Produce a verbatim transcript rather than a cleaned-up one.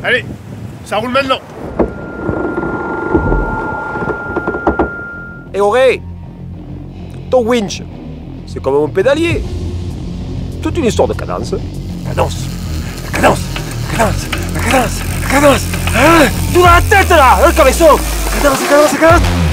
Allez, ça roule maintenant. Et Auré, ton winch, c'est comme mon pédalier. Toute une histoire de cadence. Cadence, la cadence, la cadence, la cadence, la cadence. Hein, tout dans la tête là, le cabeçon. Cadence, cadence, cadence.